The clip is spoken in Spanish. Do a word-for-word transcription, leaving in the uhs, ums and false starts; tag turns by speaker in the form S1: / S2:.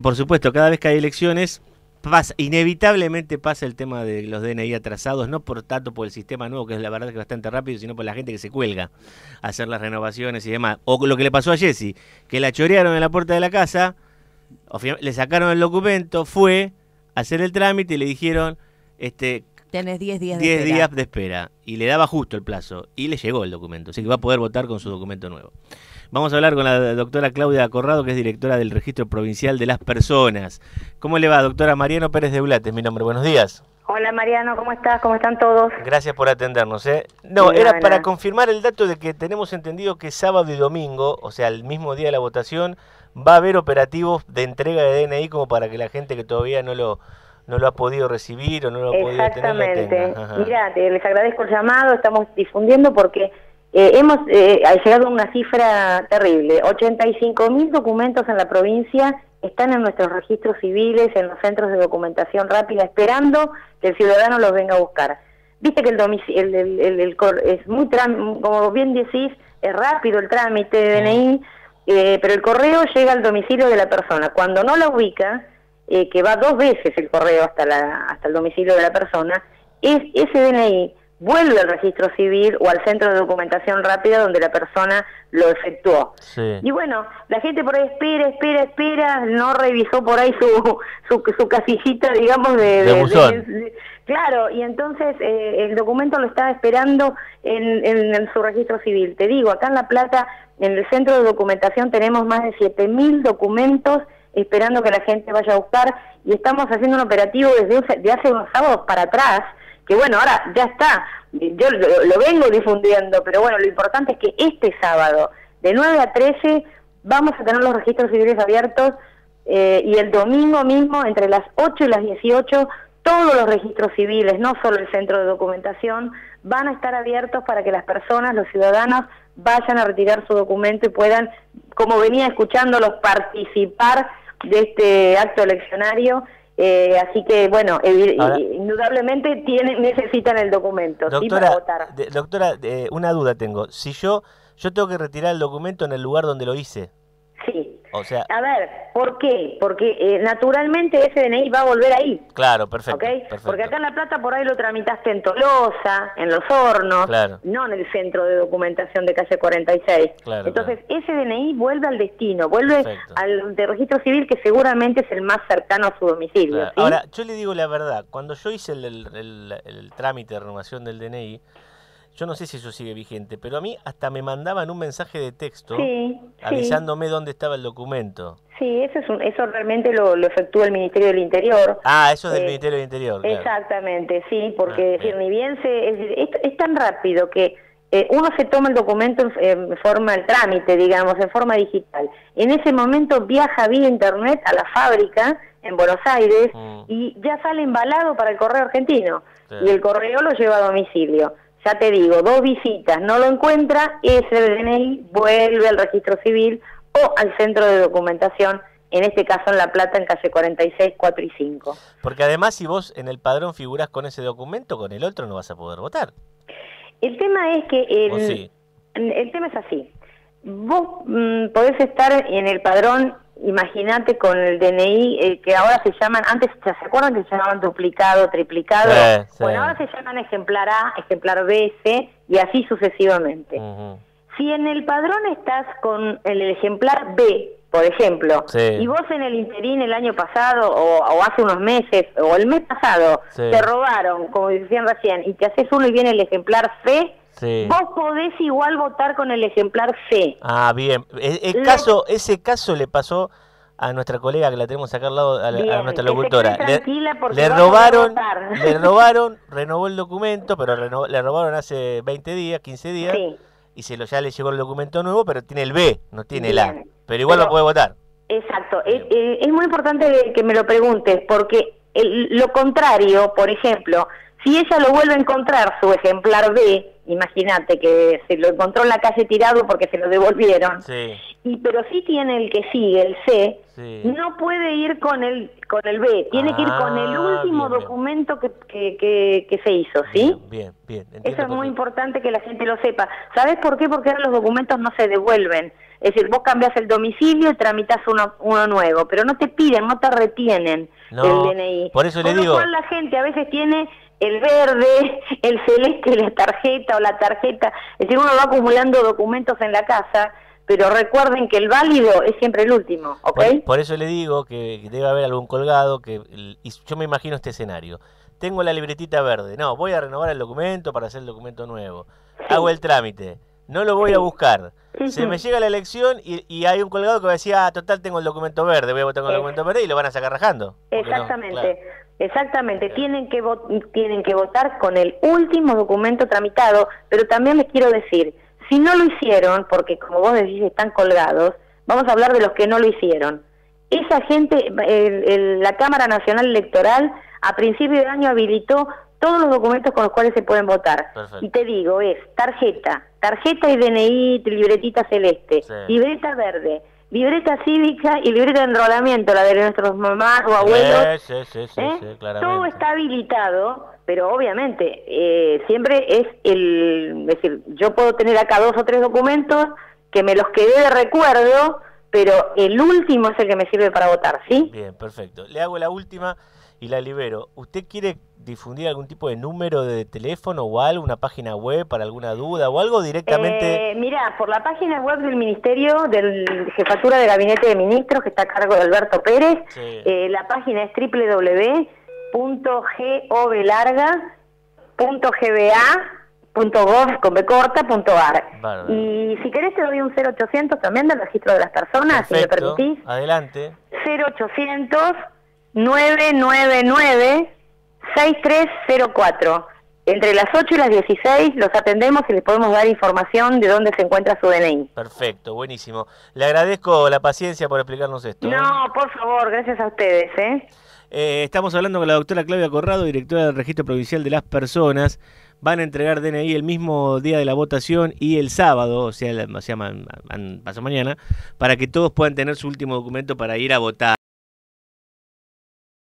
S1: Por supuesto, cada vez que hay elecciones, pasa, inevitablemente pasa el tema de los D N I atrasados, no por tanto por el sistema nuevo, que es la verdad que es bastante rápido, sino por la gente que se cuelga a hacer las renovaciones y demás. O lo que le pasó a Jessy, que la chorearon en la puerta de la casa, le sacaron el documento, fue a hacer el trámite y le dijeron, este,
S2: tenés diez días de
S1: diez
S2: espera.
S1: días de espera. Y le daba justo el plazo. Y le llegó el documento. Así que va a poder votar con su documento nuevo. Vamos a hablar con la doctora Claudia Corrado, que es directora del Registro Provincial de las Personas. ¿Cómo le va, doctora? Mariano Pérez de Blat es mi nombre. Buenos días.
S3: Hola Mariano, ¿cómo estás? ¿Cómo están todos?
S1: Gracias por atendernos. ¿eh? No,
S3: Nada,
S1: era
S3: nada.
S1: para confirmar el dato de que tenemos entendido que sábado y domingo, o sea, el mismo día de la votación, va a haber operativos de entrega de D N I como para que la gente que todavía no lo... no lo ha podido recibir o no lo ha podido tener, lo
S3: Exactamente.
S1: tenga.
S3: Mira, te- les agradezco el llamado, estamos difundiendo porque eh, hemos eh, ha llegado a una cifra terrible. ochenta y cinco mil documentos en la provincia están en nuestros registros civiles, en los centros de documentación rápida, esperando que el ciudadano los venga a buscar. Viste que el domicilio, el, el, el- el cor- es muy, tram- como bien decís, es rápido el trámite de D N I, eh, pero el correo llega al domicilio de la persona. Cuando no la ubica, eh, que va dos veces el correo hasta la hasta el domicilio de la persona, es, ese D N I vuelve al registro civil o al centro de documentación rápida donde la persona lo efectuó.
S1: Sí.
S3: Y bueno, la gente por ahí espera, espera, espera, no revisó por ahí su su, su casillita, digamos, de...
S1: De buzón.
S3: de- claro, y entonces eh, el documento lo estaba esperando en, en, en su registro civil. Te digo, acá en La Plata, en el centro de documentación tenemos más de siete mil documentos esperando que la gente vaya a buscar, y estamos haciendo un operativo desde un- de hace unos sábados para atrás, que bueno, ahora ya está, yo lo, lo vengo difundiendo, pero bueno, lo importante es que este sábado, de nueve a trece, vamos a tener los registros civiles abiertos, eh, y el domingo mismo, entre las ocho y las dieciocho, todos los registros civiles, no solo el centro de documentación, van a estar abiertos para que las personas, los ciudadanos, vayan a retirar su documento y puedan, como venía escuchándolos, participar de este acto eleccionario. Eh, así que, bueno, evi-
S1: Ahora,
S3: indudablemente tienen, necesitan el documento, ¿sí? Para
S1: doctora,
S3: votar.
S1: de- doctora eh, una duda tengo. Si yo yo tengo que retirar el documento en el lugar donde lo hice,
S3: Sí.
S1: o sea,
S3: A ver, ¿por qué? Porque eh, naturalmente ese D N I va a volver ahí.
S1: claro, perfecto,
S3: ¿Ok?
S1: perfecto.
S3: Porque acá en La Plata por ahí lo tramitaste en Tolosa, en Los Hornos,
S1: Claro.
S3: no en el centro de documentación de calle cuarenta y seis.
S1: Claro,
S3: Entonces ese D N I vuelve al destino, vuelve
S1: Perfecto.
S3: al de registro civil, que seguramente es el más cercano a su domicilio.
S1: Claro.
S3: ¿sí?
S1: Ahora, yo le digo la verdad, cuando yo hice el, el- el- el trámite de renovación del D N I, yo no sé si eso sigue vigente, pero a mí hasta me mandaban un mensaje de texto
S3: Sí, sí.
S1: avisándome dónde estaba el documento.
S3: Sí, eso, es un, eso realmente lo, lo efectúa el Ministerio del Interior.
S1: Ah, eso es del
S3: Eh,
S1: Ministerio del Interior, claro.
S3: Exactamente, sí, porque
S1: Ah,
S3: es decir,
S1: bien.
S3: ni bien se... Es, decir, es, es tan rápido que eh, uno se toma el documento en, en forma, el trámite, digamos, en forma digital. En ese momento viaja vía internet a la fábrica en Buenos Aires
S1: Mm.
S3: y ya sale embalado para el correo argentino.
S1: Sí.
S3: Y el correo lo lleva a domicilio. Ya te digo, dos visitas, no lo encuentra, ese D N I vuelve al registro civil o al centro de documentación, en este caso en La Plata, en calle cuarenta y seis, cuatro y cinco.
S1: Porque además si vos en el padrón figurás con ese documento, con el otro no vas a poder votar.
S3: El tema es que el,
S1: ¿O sí?
S3: el tema es así. Vos mm, podés estar en el padrón, imagínate, con el D N I, eh, que ahora se llaman, antes ¿se acuerdan que se llamaban duplicado, triplicado?
S1: Sí, sí.
S3: Bueno, ahora se llaman ejemplar A, ejemplar B, C y así sucesivamente.
S1: Ujú.
S3: Si en el padrón estás con el ejemplar B, por ejemplo,
S1: Sí.
S3: y vos en el interín el año pasado o, o hace unos meses o el mes pasado
S1: Sí.
S3: te robaron, como decían recién, y te haces uno y viene el ejemplar C,
S1: Sí.
S3: vos podés igual votar con el ejemplar C.
S1: Ah, bien. El, el
S3: Le-
S1: caso, ese caso le pasó a nuestra colega que la tenemos acá al lado, a, la- a
S3: Bien,
S1: nuestra
S3: que se
S1: locutora.
S3: quede
S1: Le,
S3: tranquila porque
S1: le
S3: va a poder
S1: robaron,
S3: votar.
S1: le robaron, renovó el documento, pero reno- le robaron hace veinte días, quince días,
S3: Sí.
S1: y se lo ya le llegó el documento nuevo, pero tiene el B, no tiene el A.
S3: Bien.
S1: Pero igual
S3: Pero-
S1: lo puede votar.
S3: Exacto. Es, eh, es muy importante que me lo preguntes, porque el- lo contrario, por ejemplo, si ella lo vuelve a encontrar, su ejemplar B, imagínate que se lo encontró en la calle tirado porque se lo devolvieron,
S1: Sí,
S3: y pero sí tiene el que sigue, el C,
S1: sí.
S3: no puede ir con el con el B, tiene que ir con el
S1: Ah,
S3: último
S1: bien, bien.
S3: documento que, que, que, que se hizo, ¿sí?
S1: Bien, bien, bien. Entiendo
S3: Eso es muy
S1: perfecto.
S3: importante que la gente lo sepa. ¿Sabes por qué? Porque ahora los documentos no se devuelven. Es decir, vos cambiás el domicilio y tramitas uno, uno nuevo, pero no te piden, no te retienen
S1: no,
S3: el D N I.
S1: Por eso
S3: Con
S1: le digo...
S3: lo cual la gente a veces tiene el verde, el celeste, la tarjeta o la tarjeta. Es decir, uno va acumulando documentos en la casa, pero recuerden que el válido es siempre el último, ¿ok?
S1: Por, por eso le digo que debe haber algún colgado, que y yo me imagino este escenario. Tengo la libretita verde, no, voy a renovar el documento para hacer el documento nuevo. Sí. Hago el trámite, no lo voy sí. a buscar. Sí, Se sí. me llega la elección y, y hay un colgado que va a decir, ah, total, tengo el documento verde, voy a votar con el documento verde y lo van a sacar rajando.
S3: Exactamente. No, claro. Exactamente, claro. tienen que tienen que votar con el último documento tramitado, pero también les quiero decir, si no lo hicieron, porque como vos decís están colgados, vamos a hablar de los que no lo hicieron. Esa gente, el, el, la Cámara Nacional Electoral a principio de año habilitó todos los documentos con los cuales se pueden votar. Perfecto. Y te digo, es tarjeta, tarjeta y D N I, libretita celeste, sí. libreta verde, libreta cívica y libreta de enrolamiento, la de nuestros mamás o abuelos.
S1: Sí, sí, sí,
S3: ¿eh?
S1: sí, claramente.
S3: Todo está habilitado, pero obviamente eh, siempre es el... Es decir, yo puedo tener acá dos o tres documentos que me los quedé de recuerdo, pero el último es el que me sirve para votar, ¿sí?
S1: Bien, perfecto. Le hago la última y la libero. ¿Usted quiere difundir algún tipo de número de teléfono o algo, una página web para alguna duda o algo directamente?
S3: Eh, mira, por la página web del Ministerio, de Jefatura de Gabinete de Ministros, que está a cargo de Alberto Pérez, sí. eh, la página es doble u doble u doble u punto gov punto g b a punto gov punto a r. Y si querés te doy un cero ochocientos también del registro de las personas,
S1: perfecto.
S3: Si me permitís.
S1: Adelante.
S3: cero ochocientos, nueve nueve nueve, seis tres cero cuatro. Entre las ocho y las dieciséis los atendemos y les podemos dar información de dónde se encuentra su D N I.
S1: Perfecto, buenísimo. Le agradezco la paciencia por explicarnos esto.
S3: No, ¿eh? Por favor, gracias a ustedes. ¿eh?
S1: Eh, estamos hablando con la doctora Claudia Corrado, directora del Registro Provincial de las Personas. Van a entregar D N I el mismo día de la votación y el sábado, o sea, o sea pasado mañana, para que todos puedan tener su último documento para ir a votar.